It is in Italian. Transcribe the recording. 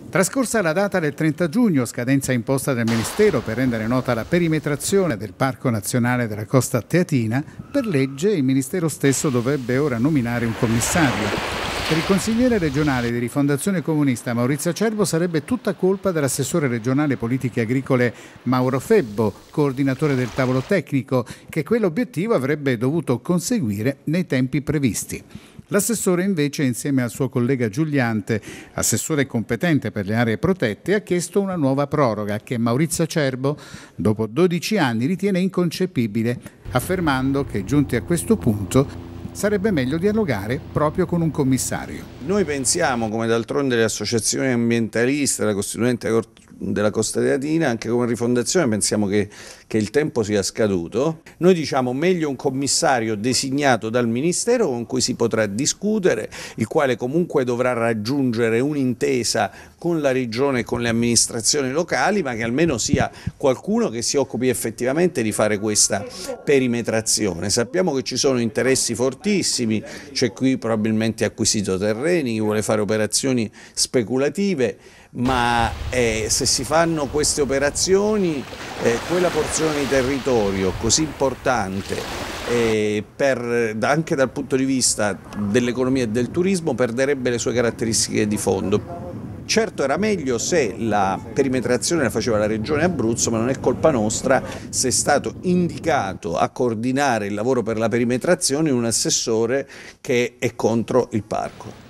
Trascorsa la data del 30 giugno, scadenza imposta dal Ministero per rendere nota la perimetrazione del Parco Nazionale della Costa Teatina, per legge il Ministero stesso dovrebbe ora nominare un commissario. Per il consigliere regionale di Rifondazione Comunista Maurizio Acerbo sarebbe tutta colpa dell'assessore regionale politiche agricole Mauro Febbo, coordinatore del tavolo tecnico, che quell'obiettivo avrebbe dovuto conseguire nei tempi previsti. L'assessore invece, insieme al suo collega Giuliante, assessore competente per le aree protette, ha chiesto una nuova proroga che Maurizio Acerbo, dopo 12 anni, ritiene inconcepibile, affermando che, giunti a questo punto, sarebbe meglio dialogare proprio con un commissario. Noi pensiamo, come d'altronde le associazioni ambientaliste, la Costituente della Costa Teatina, anche come Rifondazione, pensiamo che il tempo sia scaduto. Noi diciamo meglio un commissario designato dal Ministero con cui si potrà discutere, il quale comunque dovrà raggiungere un'intesa con la Regione e con le amministrazioni locali, ma che almeno sia qualcuno che si occupi effettivamente di fare questa perimetrazione. Sappiamo che ci sono interessi fortissimi, c'è qui probabilmente acquisito terreni, chi vuole fare operazioni speculative, ma se si fanno queste operazioni, quella porzione di territorio così importante anche dal punto di vista dell'economia e del turismo perderebbe le sue caratteristiche di fondo. Certo, era meglio se la perimetrazione la faceva la Regione Abruzzo, ma non è colpa nostra se è stato indicato a coordinare il lavoro per la perimetrazione un assessore che è contro il parco.